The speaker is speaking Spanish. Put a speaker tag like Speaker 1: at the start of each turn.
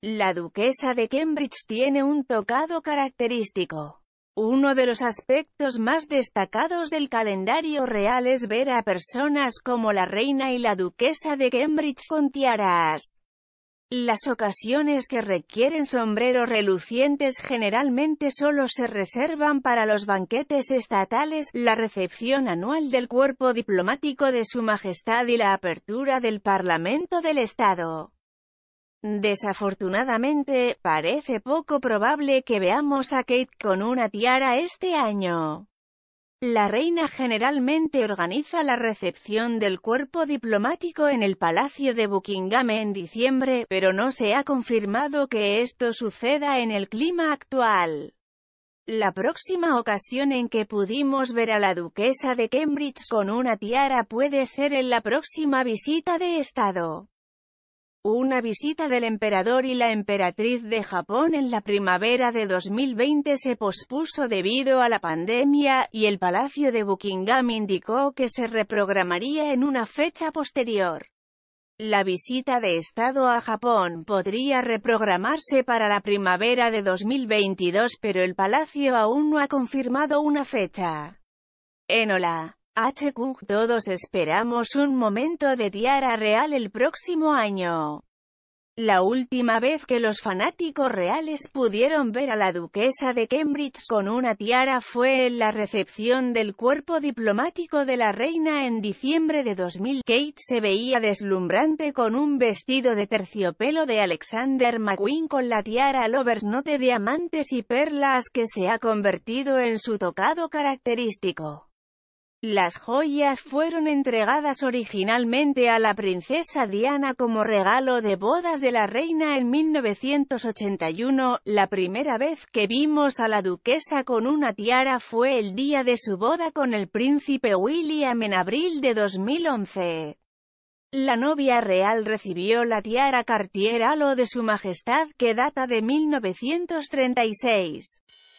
Speaker 1: La duquesa de Cambridge tiene un tocado característico. Uno de los aspectos más destacados del calendario real es ver a personas como la reina y la duquesa de Cambridge con tiaras. Las ocasiones que requieren sombreros relucientes generalmente solo se reservan para los banquetes estatales, la recepción anual del cuerpo diplomático de Su Majestad y la apertura del Parlamento del Estado. Desafortunadamente, parece poco probable que veamos a Kate con una tiara este año. La reina generalmente organiza la recepción del cuerpo diplomático en el Palacio de Buckingham en diciembre, pero no se ha confirmado que esto suceda en el clima actual. La próxima ocasión en que pudimos ver a la duquesa de Cambridge con una tiara puede ser en la próxima visita de Estado. Una visita del emperador y la emperatriz de Japón en la primavera de 2020 se pospuso debido a la pandemia, y el Palacio de Buckingham indicó que se reprogramaría en una fecha posterior. La visita de Estado a Japón podría reprogramarse para la primavera de 2022, pero el Palacio aún no ha confirmado una fecha. Enola HQ, todos esperamos un momento de tiara real el próximo año. La última vez que los fanáticos reales pudieron ver a la duquesa de Cambridge con una tiara fue en la recepción del cuerpo diplomático de la reina en diciembre de 2000. Kate se veía deslumbrante con un vestido de terciopelo de Alexander McQueen con la tiara Lovers de diamantes y perlas que se ha convertido en su tocado característico. Las joyas fueron entregadas originalmente a la princesa Diana como regalo de bodas de la reina en 1981. La primera vez que vimos a la duquesa con una tiara fue el día de su boda con el príncipe William en abril de 2011. La novia real recibió la tiara Cartier Halo de Su Majestad, que data de 1936.